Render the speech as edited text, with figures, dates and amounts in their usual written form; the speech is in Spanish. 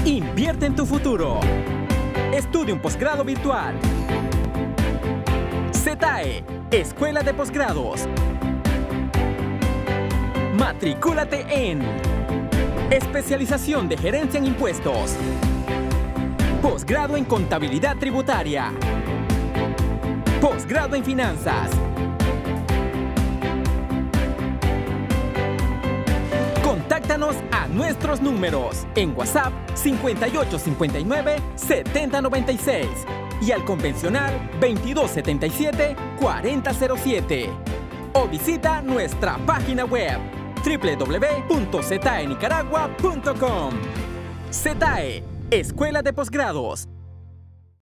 Invierte en tu futuro. Estudia un posgrado virtual. Cetae, Escuela de Posgrados. Matricúlate en Especialización de Gerencia en Impuestos. Posgrado en Contabilidad Tributaria. Posgrado en Finanzas. Contáctanos a nuestros números en WhatsApp 5859-7096 y al convencional 2277-4007. O visita nuestra página web www.cetaenicaragua.com. Cetae, Escuela de Posgrados.